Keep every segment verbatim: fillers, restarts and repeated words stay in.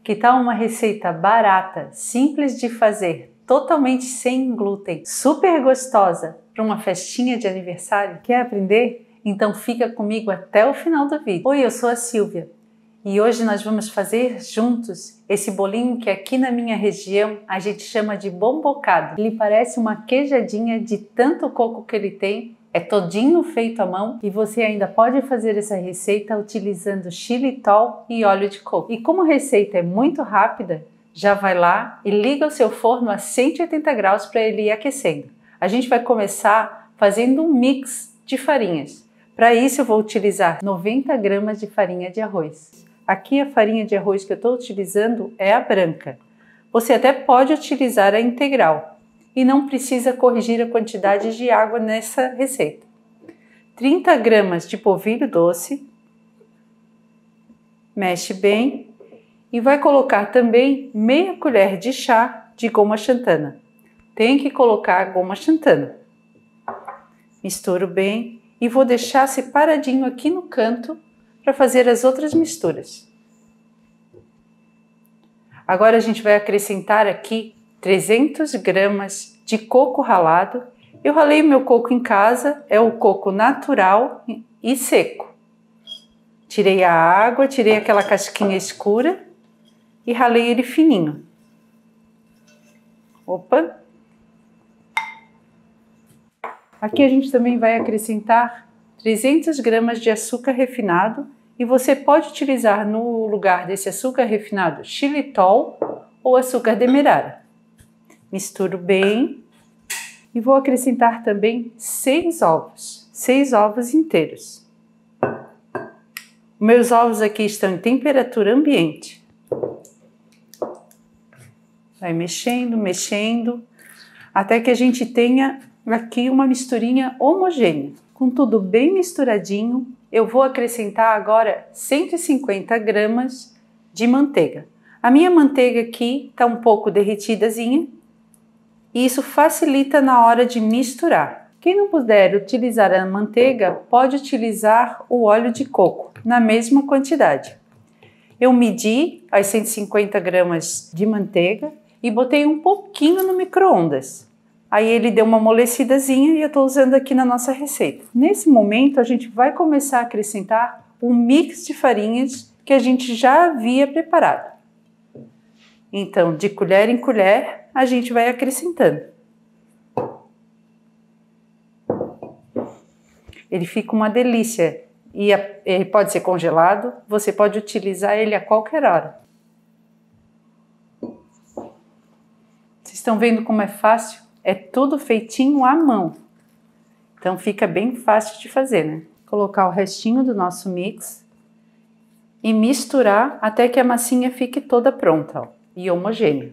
Que tal uma receita barata, simples de fazer, totalmente sem glúten, super gostosa para uma festinha de aniversário? Quer aprender? Então fica comigo até o final do vídeo. Oi, eu sou a Silvia e hoje nós vamos fazer juntos esse bolinho que aqui na minha região a gente chama de bombocado. Ele parece uma queijadinha de tanto coco que ele tem. É todinho feito à mão e você ainda pode fazer essa receita utilizando xilitol e óleo de coco. E como a receita é muito rápida, já vai lá e liga o seu forno a cento e oitenta graus para ele ir aquecendo. A gente vai começar fazendo um mix de farinhas. Para isso eu vou utilizar noventa gramas de farinha de arroz. Aqui a farinha de arroz que eu estou utilizando é a branca. Você até pode utilizar a integral. E não precisa corrigir a quantidade de água nessa receita. trinta gramas de polvilho doce, mexe bem e vai colocar também meia colher de chá de goma xantana. Tem que colocar a goma xantana. Misturo bem e vou deixar separadinho aqui no canto para fazer as outras misturas. Agora a gente vai acrescentar aqui trezentas gramas de coco ralado. Eu ralei meu coco em casa, é o coco natural e seco. Tirei a água, tirei aquela casquinha escura e ralei ele fininho. Opa! Aqui a gente também vai acrescentar trezentas gramas de açúcar refinado e você pode utilizar no lugar desse açúcar refinado xilitol ou açúcar demerara. Misturo bem e vou acrescentar também seis ovos, seis ovos inteiros. Meus ovos aqui estão em temperatura ambiente. Vai mexendo, mexendo, até que a gente tenha aqui uma misturinha homogênea. Com tudo bem misturadinho, eu vou acrescentar agora cento e cinquenta gramas de manteiga. A minha manteiga aqui está um pouco derretidazinha. E isso facilita na hora de misturar. Quem não puder utilizar a manteiga, pode utilizar o óleo de coco, na mesma quantidade. Eu medi as cento e cinquenta gramas de manteiga e botei um pouquinho no micro-ondas. Aí ele deu uma amolecidazinha e eu estou usando aqui na nossa receita. Nesse momento a gente vai começar a acrescentar um mix de farinhas que a gente já havia preparado. Então, de colher em colher, a gente vai acrescentando. Ele fica uma delícia e ele pode ser congelado, você pode utilizar ele a qualquer hora. Vocês estão vendo como é fácil? É tudo feitinho à mão. Então fica bem fácil de fazer, né? Colocar o restinho do nosso mix e misturar até que a massinha fique toda pronta, ó, e homogênea.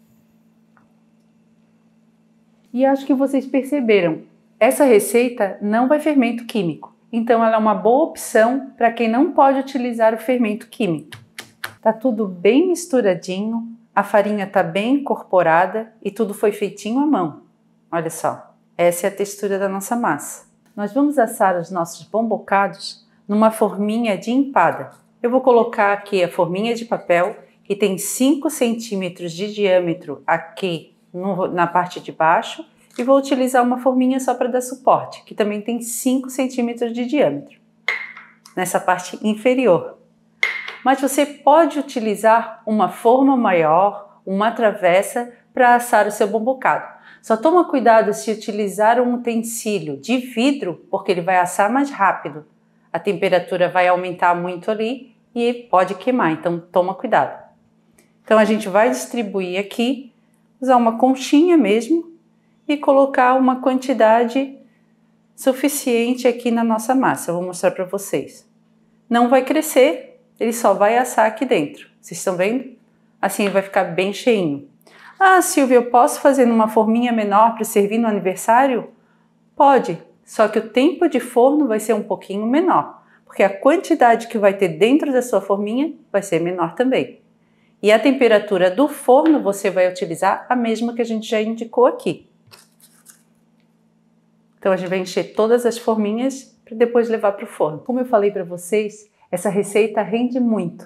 E acho que vocês perceberam, essa receita não vai fermento químico, então ela é uma boa opção para quem não pode utilizar o fermento químico. Tá tudo bem misturadinho, a farinha tá bem incorporada e tudo foi feitinho à mão. Olha só, essa é a textura da nossa massa. Nós vamos assar os nossos bombocados numa forminha de empada. Eu vou colocar aqui a forminha de papel que tem cinco centímetros de diâmetro aqui no, na parte de baixo e vou utilizar uma forminha só para dar suporte, que também tem cinco centímetros de diâmetro, nessa parte inferior. Mas você pode utilizar uma forma maior, uma travessa, para assar o seu bombocado. Só toma cuidado se utilizar um utensílio de vidro, porque ele vai assar mais rápido. A temperatura vai aumentar muito ali e pode queimar, então toma cuidado. Então a gente vai distribuir aqui, usar uma conchinha mesmo e colocar uma quantidade suficiente aqui na nossa massa. Eu vou mostrar para vocês. Não vai crescer, ele só vai assar aqui dentro. Vocês estão vendo? Assim ele vai ficar bem cheinho. Ah, Silvia, eu posso fazer numa forminha menor para servir no aniversário? Pode, só que o tempo de forno vai ser um pouquinho menor, porque a quantidade que vai ter dentro da sua forminha vai ser menor também. E a temperatura do forno você vai utilizar a mesma que a gente já indicou aqui. Então a gente vai encher todas as forminhas para depois levar para o forno. Como eu falei para vocês, essa receita rende muito.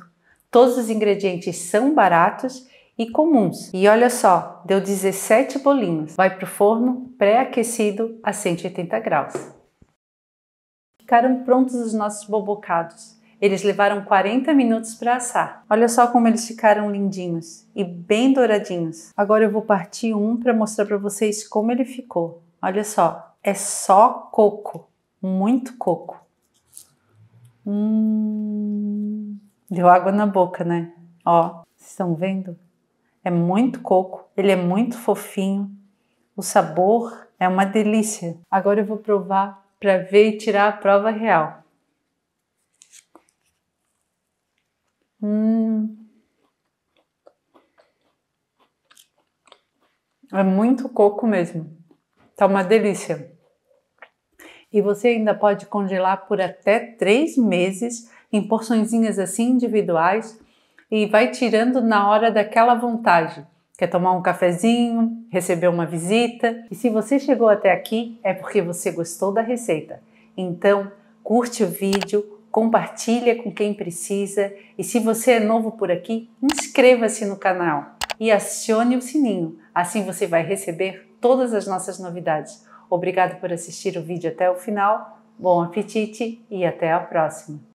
Todos os ingredientes são baratos e comuns. E olha só, deu dezessete bolinhos. Vai para o forno pré-aquecido a cento e oitenta graus. Ficaram prontos os nossos bobocados. Eles levaram quarenta minutos para assar. Olha só como eles ficaram lindinhos e bem douradinhos. Agora eu vou partir um para mostrar para vocês como ele ficou. Olha só, é só coco, muito coco. Hum, deu água na boca, né? Ó, vocês estão vendo? É muito coco, ele é muito fofinho. O sabor é uma delícia. Agora eu vou provar para ver e tirar a prova real. Hum. É muito coco mesmo. Tá uma delícia. E você ainda pode congelar por até três meses em porçõezinhas assim individuais e vai tirando na hora daquela vontade. Quer tomar um cafezinho, receber uma visita. E se você chegou até aqui é porque você gostou da receita. Então, curte o vídeo, compartilha com quem precisa e se você é novo por aqui, inscreva-se no canal e acione o sininho, assim você vai receber todas as nossas novidades. Obrigado por assistir o vídeo até o final, bom apetite e até a próxima!